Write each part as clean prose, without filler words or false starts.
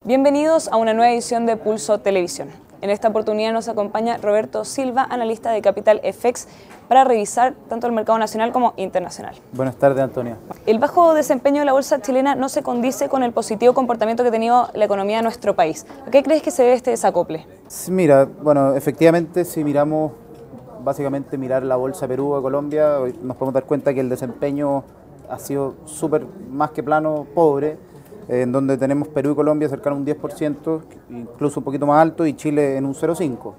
Bienvenidos a una nueva edición de Pulso Televisión. En esta oportunidad nos acompaña Roberto Silva, analista de Capital FX, para revisar tanto el mercado nacional como internacional. Buenas tardes, Antonio. El bajo desempeño de la bolsa chilena no se condice con el positivo comportamiento que ha tenido la economía de nuestro país. ¿A qué crees que se debe este desacople? Mira, bueno, efectivamente, si miramos, básicamente mirar la bolsa Perú a Colombia, nos podemos dar cuenta que el desempeño ha sido súper más que plano, pobre, en donde tenemos Perú y Colombia cercano a un 10%, incluso un poquito más alto, y Chile en un 0,5%.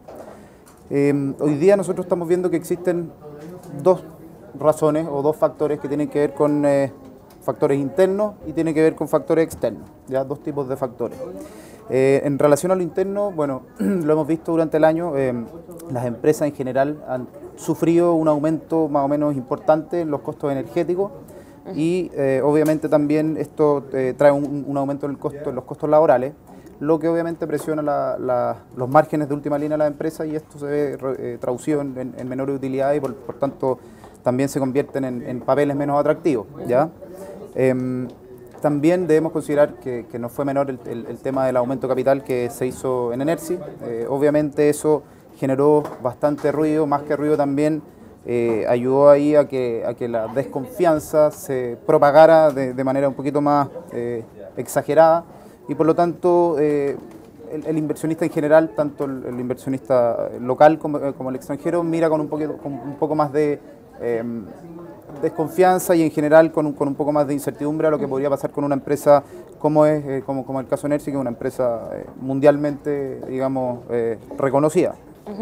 Hoy día nosotros estamos viendo que existen dos razones o dos factores que tienen que ver con factores internos y tienen que ver con factores externos, ya dos tipos de factores. En relación a lo interno, bueno, lo hemos visto durante el año, las empresas en general han sufrido un aumento más o menos importante en los costos energéticos y obviamente también esto trae un aumento en los costos laborales, lo que obviamente presiona los márgenes de última línea de la empresa, y esto se ve traducido en menores utilidades y por tanto también se convierten en papeles menos atractivos, ¿ya? También debemos considerar que no fue menor el tema del aumento de capital que se hizo en Enersi. Obviamente eso generó bastante ruido, más que ruido también ayudó ahí a que la desconfianza se propagara de manera un poquito más exagerada, y por lo tanto el inversionista en general, tanto el inversionista local como el extranjero, mira con un poco más de desconfianza y en general con un poco más de incertidumbre a lo que podría pasar con una empresa como el caso Enersi, que es una empresa mundialmente, digamos, reconocida.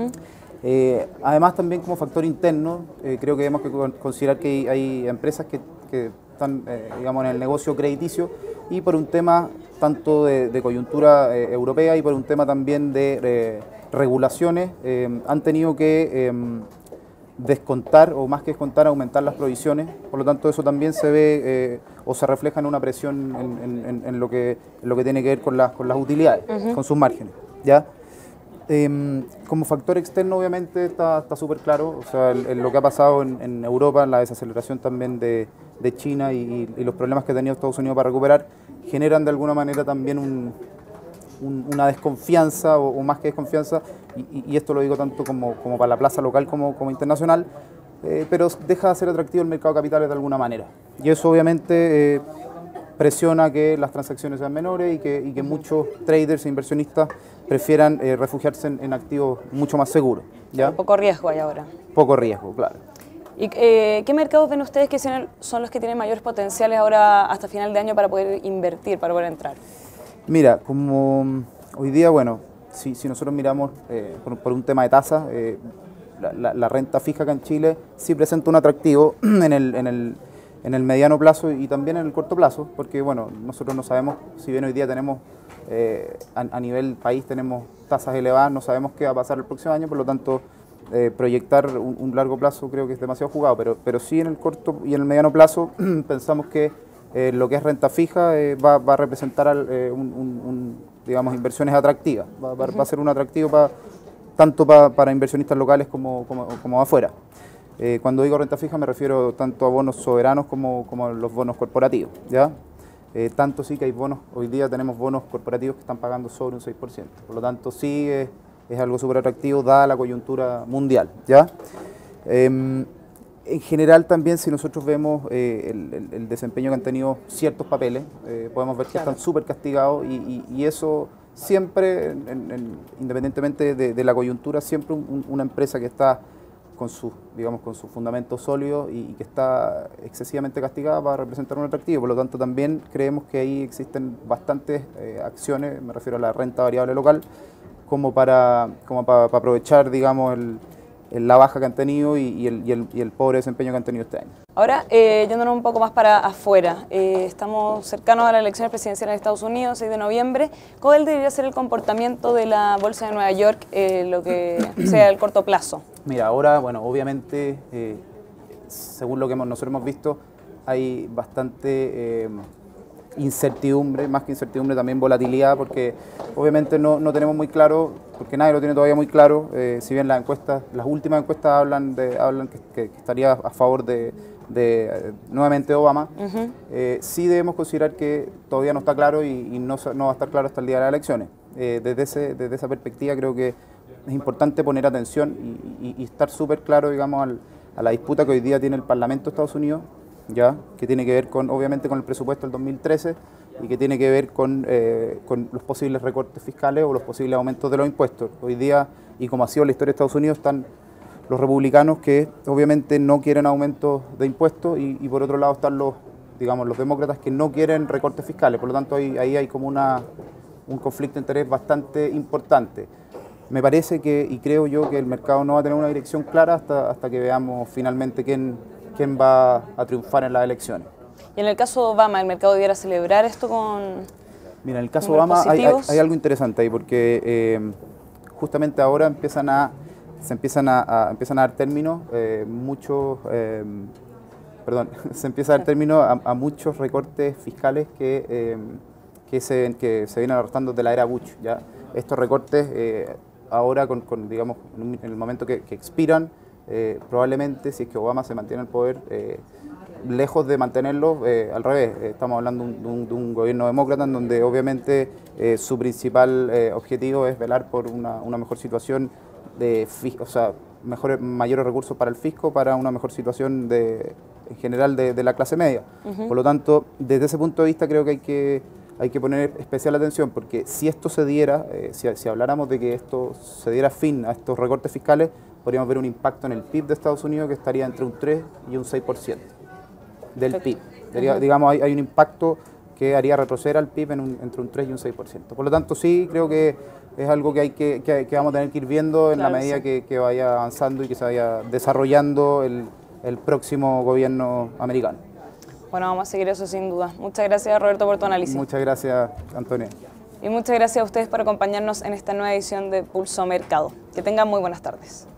Además, también como factor interno, creo que debemos considerar que hay empresas que están, digamos, en el negocio crediticio, y por un tema tanto de coyuntura europea y por un tema también de regulaciones, han tenido que descontar, o más que descontar, aumentar las provisiones. Por lo tanto, eso también se ve o se refleja en una presión en lo que tiene que ver con las utilidades, con sus márgenes, ¿ya? Como factor externo, obviamente, está súper claro, o sea, lo que ha pasado en Europa, la desaceleración también de China y los problemas que ha tenido Estados Unidos para recuperar, generan de alguna manera también una desconfianza, o más que desconfianza, y esto lo digo tanto como para la plaza local como internacional, pero deja de ser atractivo el mercado de capitales de alguna manera. Y eso obviamente presiona que las transacciones sean menores y que muchos traders e inversionistas prefieran refugiarse en activos mucho más seguros, ¿ya? Poco riesgo hay ahora. Poco riesgo, claro. ¿Y qué mercados ven ustedes que son los que tienen mayores potenciales ahora hasta final de año para poder invertir, para poder entrar? Mira, como hoy día, bueno, si nosotros miramos por un tema de tasas, la renta fija acá en Chile sí presenta un atractivo en el mediano plazo y también en el corto plazo, porque bueno, nosotros no sabemos, si bien hoy día tenemos a nivel país tenemos tasas elevadas, no sabemos qué va a pasar el próximo año, por lo tanto proyectar un largo plazo creo que es demasiado jugado, pero sí en el corto y en el mediano plazo pensamos que lo que es renta fija va a representar digamos, inversiones atractivas, va a ser un atractivo tanto para inversionistas locales como afuera. Cuando digo renta fija me refiero tanto a bonos soberanos como a los bonos corporativos, ¿ya? Tanto sí que hay bonos, hoy día tenemos bonos corporativos que están pagando sobre un 6%, por lo tanto sí es algo súper atractivo dada la coyuntura mundial, ¿ya? En general también, si nosotros vemos el desempeño que han tenido ciertos papeles, podemos ver que están súper castigados y eso siempre, independientemente de la coyuntura, siempre una empresa que está con sus fundamentos sólidos y que está excesivamente castigada va a representar un atractivo. Por lo tanto, también creemos que ahí existen bastantes acciones, me refiero a la renta variable local, como para aprovechar, digamos, la baja que han tenido y el pobre desempeño que han tenido este año. Ahora, yéndonos un poco más para afuera, estamos cercanos a las elecciones presidenciales de Estados Unidos, 6 de noviembre. ¿Cuál debería ser el comportamiento de la Bolsa de Nueva York, lo que sea el corto plazo? Mira, ahora, bueno, obviamente, según lo que nosotros hemos visto, hay bastante incertidumbre, más que incertidumbre también volatilidad, porque obviamente no tenemos muy claro, porque nadie lo tiene todavía muy claro, si bien las últimas encuestas hablan que estaría a favor de nuevamente Obama, sí debemos considerar que todavía no está claro y no va a estar claro hasta el día de las elecciones. Desde esa perspectiva creo que es importante poner atención y estar súper claro, digamos, a la disputa que hoy día tiene el Parlamento de Estados Unidos, ya, que tiene que ver obviamente con el presupuesto del 2013 y que tiene que ver con los posibles recortes fiscales o los posibles aumentos de los impuestos. Hoy día, y como ha sido la historia de Estados Unidos, están los republicanos que obviamente no quieren aumentos de impuestos y por otro lado están los demócratas que no quieren recortes fiscales. Por lo tanto, ahí hay como un conflicto de interés bastante importante. Me parece y creo yo que el mercado no va a tener una dirección clara hasta que veamos finalmente quién va a triunfar en las elecciones. Y en el caso de Obama, ¿el mercado debiera celebrar esto con...? Mira, en el caso de Obama hay algo interesante ahí, porque justamente ahora empiezan a dar término se empieza a dar término a muchos recortes fiscales que se vienen arrastrando de la era Bush, ¿ya? Estos recortes ahora, digamos, en el momento que expiran, probablemente, si es que Obama se mantiene en el poder, lejos de mantenerlo, al revés, estamos hablando de un gobierno demócrata en donde obviamente su principal objetivo es velar por una mejor situación mayores recursos para el fisco, para una mejor situación en general de la clase media. Por lo tanto, desde ese punto de vista creo que hay que poner especial atención, porque si esto se diera, si habláramos de que esto se diera fin a estos recortes fiscales, podríamos ver un impacto en el PIB de Estados Unidos que estaría entre un 3 y un 6% del PIB. Digamos, hay un impacto que haría retroceder al PIB entre un 3 y un 6%. Por lo tanto, sí, creo que es algo que vamos a tener que ir viendo en la medida que vaya avanzando y que se vaya desarrollando el próximo gobierno americano. Bueno, vamos a seguir eso sin duda. Muchas gracias, Roberto, por tu análisis. Muchas gracias, Antonia. Y muchas gracias a ustedes por acompañarnos en esta nueva edición de Pulso Mercado. Que tengan muy buenas tardes.